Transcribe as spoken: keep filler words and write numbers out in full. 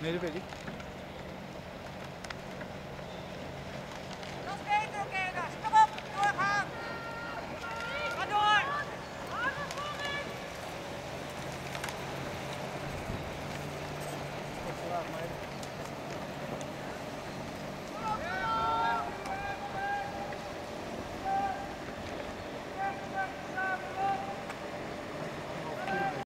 Nee, dat weet ik. Nog beter, Kenners. Kom op, doorgaan. Ga door. Goed, vandaag, meiden.